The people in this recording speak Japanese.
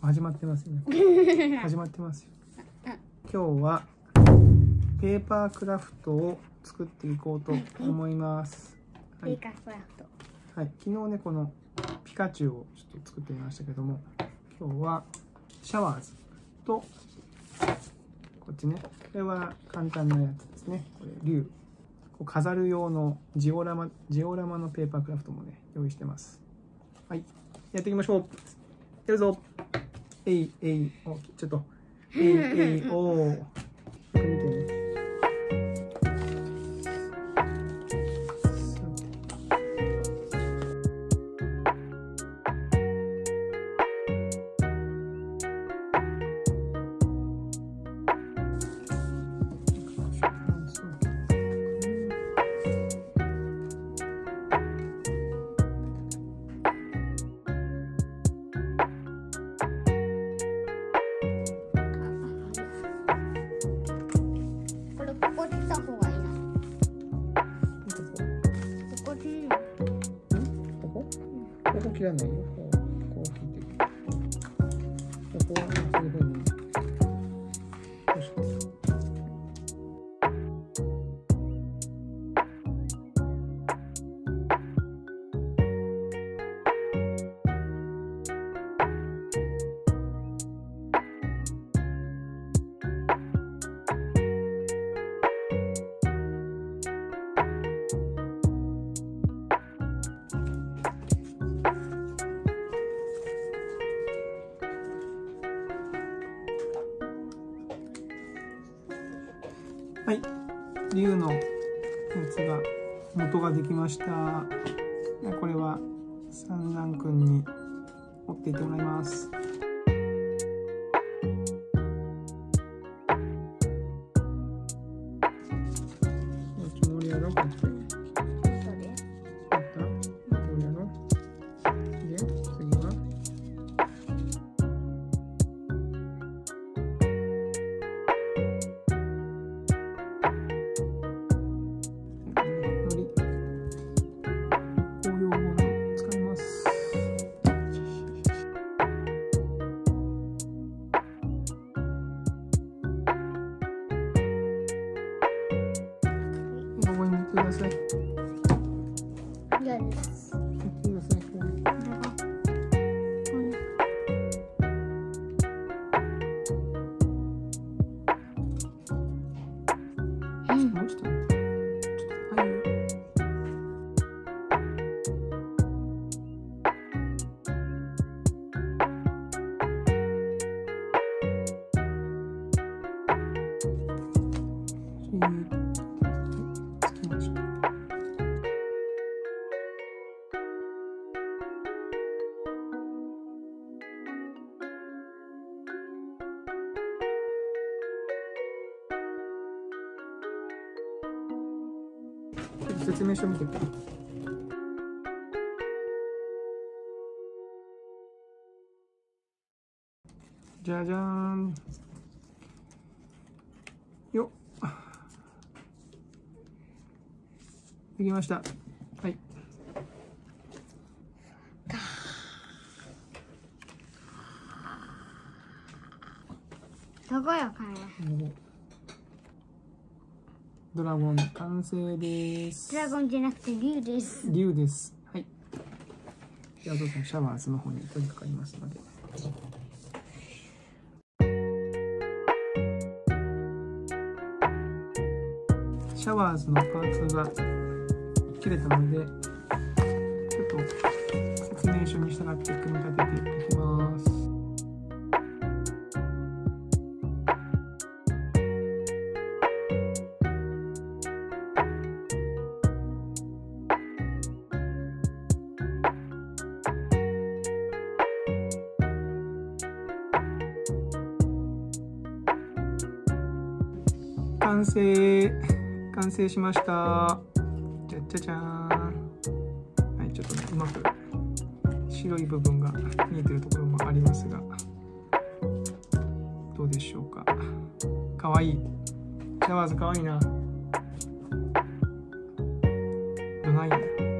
始まってますよね。始まってますよ。今日はペーパークラフトを作っていこうと思います。 ペーパークラフト。 はい、昨日ねこのピカチュウをちょっと作ってみましたけども、今日はシャワーズとこっちね、これは簡単なやつですね。これ竜、こう飾る用のジオラマのペーパークラフトもね用意してます。はい、やっていきましょう。やるぞ。お、ちょっとおー、よく見てね。ここ切らないよ。こう切っていく。ここはそういうふうに。よし。はい、竜のやつが元ができました。これは三男くんに折っていってもらいます。盛りやろう。こっち。ここに塗ってください。 嫌です。 塗ってください。もうちょっと。はい。説明書見てください。じゃじゃーん。よっ。できました。はい。 どこよかね。 ドラゴン完成です。 ドラゴンじゃなくて竜です。 竜です。はい。じゃあお父さんシャワーズの方に取り掛かりますので。シャワーズのパーツが切れたので、ちょっと説明書に従って組み立てていきます。完成しました。じゃじゃじゃーん。はい、ちょっとねうまく白い部分が見えてるところもありますが、どうでしょうか。かわいい。シャワーズかわいいな。どない